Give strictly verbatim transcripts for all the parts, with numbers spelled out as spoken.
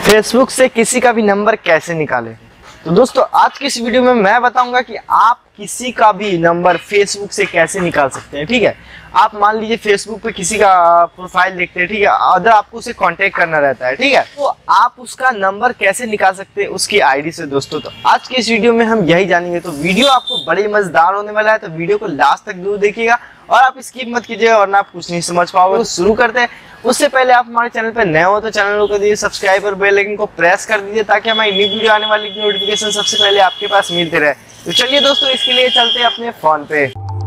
Facebook से किसी का भी नंबर कैसे निकालें। तो दोस्तों आज की इस वीडियो में मैं बताऊंगा कि आप किसी का भी नंबर फेसबुक से कैसे निकाल सकते हैं। ठीक है, आप मान लीजिए फेसबुक पे किसी का प्रोफाइल देखते हैं, ठीक है, अगर आपको उसे कांटेक्ट करना रहता है, ठीक है, तो आप उसका नंबर कैसे निकाल सकते हैं उसकी आईडी से। दोस्तों तो आज के इस वीडियो में हम यही जानेंगे। तो वीडियो आपको बड़ी मजेदार होने वाला है, तो वीडियो को लास्ट तक जरूर देखिएगा और आप स्किप मत कीजिएगा वरना आप कुछ नहीं समझ पाओगे। तो शुरू करते हैं। उससे पहले आप हमारे चैनल पर नए हो तो चैनल को कर दीजिए सब्सक्राइब और बेल आइकन को प्रेस कर दीजिए ताकि हमारी न्यू वीडियो आने वाली नोटिफिकेशन सबसे पहले आपके पास मिलते रहे। तो चलिए दोस्तों इसके लिए चलते हैं अपने फोन पे।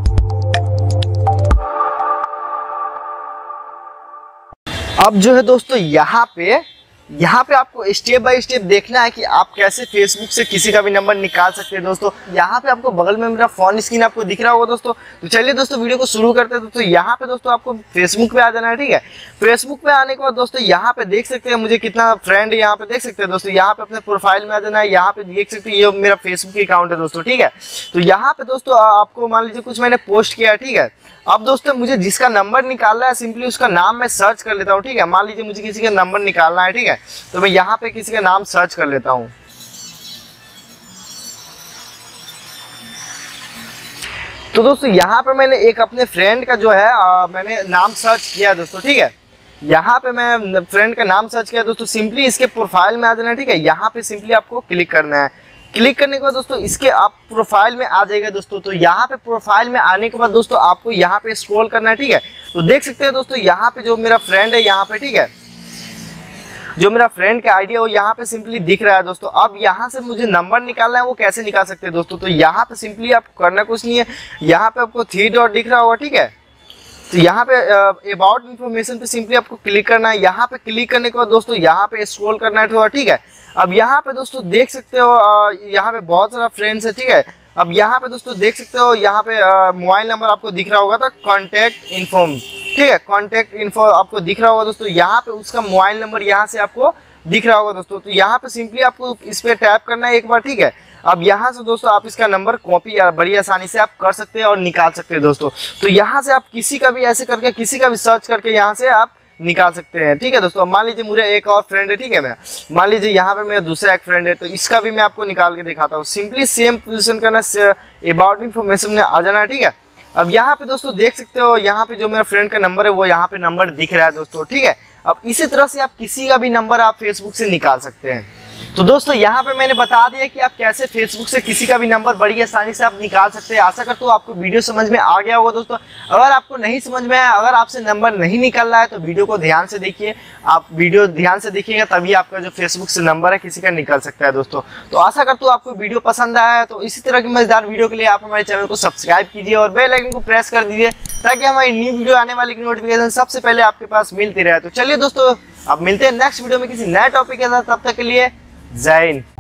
अब जो है दोस्तों यहाँ पे यहाँ पे आपको स्टेप बाय स्टेप देखना है कि आप कैसे फेसबुक से किसी का भी नंबर निकाल सकते हैं। दोस्तों यहाँ पे आपको बगल में मेरा फोन स्क्रीन आपको दिख रहा होगा दोस्तों। तो चलिए दोस्तों वीडियो को शुरू करते हैं। दोस्तों यहाँ पे दोस्तों आपको फेसबुक पे आ जाना है। ठीक है, फेसबुक पे आने के बाद दोस्तों यहाँ पे देख सकते हैं मुझे कितना फ्रेंड यहाँ पे देख सकते हैं। दोस्तों यहाँ पे अपने प्रोफाइल में आ जाना है। यहाँ पे देख सकते हैं ये मेरा फेसबुक अकाउंट है दोस्तों। ठीक है, तो यहाँ पे दोस्तों आपको मान लीजिए कुछ मैंने पोस्ट किया है। ठीक है, अब दोस्तों मुझे जिसका नंबर निकालना है सिंपली उसका नाम मैं सर्च कर लेता हूँ। ठीक है, मान लीजिए मुझे किसी का नंबर निकालना है। ठीक है, तो मैं यहाँ पे किसी का नाम सर्च कर लेता हूँ। तो दोस्तों यहाँ पे मैंने एक अपने फ्रेंड का जो है आ, मैंने नाम सर्च किया दोस्तों। ठीक है, यहाँ पे मैं फ्रेंड का नाम सर्च किया दोस्तों। सिंपली इसके प्रोफाइल में आ जाना है। ठीक है, यहाँ पे सिंपली आपको क्लिक करना है। क्लिक करने के बाद दोस्तों इसके आप प्रोफाइल में आ जाएगा दोस्तों। तो यहाँ पे प्रोफाइल में आने के बाद दोस्तों आपको यहाँ पे स्क्रॉल करना है। ठीक है, तो देख सकते हैं दोस्तों यहाँ पे जो मेरा फ्रेंड है यहाँ पे, ठीक है, जो मेरा फ्रेंड का आईडी है वो यहाँ पे सिंपली दिख रहा है दोस्तों। अब यहाँ से मुझे नंबर निकालना है, वो कैसे निकाल सकते हैं दोस्तों। तो यहाँ पे सिंपली आपको करना कुछ नहीं है, यहाँ पे आपको थ्री डॉट दिख रहा होगा। ठीक है, तो यहाँ पे अबाउट इन्फॉर्मेशन पे सिंपली आपको क्लिक करना है। यहाँ पे क्लिक करने के बाद दोस्तों यहाँ पे स्क्रॉल करना है थोड़ा। ठीक है, अब यहाँ पे दोस्तों देख सकते हो यहाँ पे बहुत सारा फ्रेंड्स है। ठीक है, अब यहाँ पे दोस्तों देख सकते हो यहाँ पे मोबाइल नंबर आपको दिख रहा होगा था कॉन्टैक्ट इन्फॉर्म। ठीक है, कॉन्टैक्ट इन्फो आपको दिख रहा होगा दोस्तों। यहाँ पे उसका मोबाइल नंबर यहाँ से आपको दिख रहा होगा दोस्तों। तो यहाँ पे सिंपली आपको इस पे टैप करना है एक बार। ठीक है, अब यहाँ से दोस्तों आप इसका नंबर कॉपी या बड़ी आसानी से आप कर सकते हैं और निकाल सकते हैं दोस्तों। तो यहाँ से आप किसी का भी ऐसे करके किसी का भी सर्च करके यहाँ से आप निकाल सकते हैं। ठीक है दोस्तों, मान लीजिए मुझे एक और फ्रेंड है। ठीक है, मैं मान लीजिए यहाँ पे मेरा दूसरा एक फ्रेंड है, तो इसका भी मैं आपको निकाल के दिखाता हूँ। सिंपली सेम पोजीशन करना, अबाउट इन्फॉर्मेशन में आ जाना है। ठीक है, अब यहाँ पे दोस्तों देख सकते हो यहाँ पे जो मेरा फ्रेंड का नंबर है वो यहाँ पे नंबर दिख रहा है दोस्तों। ठीक है, अब इसी तरह से आप किसी का भी नंबर आप फेसबुक से निकाल सकते हैं। तो दोस्तों यहाँ पे मैंने बता दिया कि आप कैसे फेसबुक से किसी का भी नंबर बड़ी आसानी से आप निकाल सकते हैं। आशा करता हूँ आपको वीडियो समझ में आ गया होगा दोस्तों। अगर आपको नहीं समझ में आया, अगर आपसे नंबर नहीं निकल रहा है तो वीडियो को ध्यान से देखिए। आप वीडियो ध्यान से देखिएगा तभी आपका जो फेसबुक से नंबर है किसी का निकल सकता है दोस्तों। तो आशा करता हूँ आपको वीडियो पसंद आया है। तो इसी तरह की मजेदार वीडियो के लिए आप हमारे चैनल को सब्सक्राइब कीजिए और बेल आइकन को प्रेस कर दीजिए ताकि हमारी न्यू वीडियो आने वाली नोटिफिकेशन सबसे पहले आपके पास मिलती रहे। तो चलिए दोस्तों अब मिलते हैं नेक्स्ट वीडियो में किसी नए टॉपिक के साथ। तब तक के लिए जय हिंद।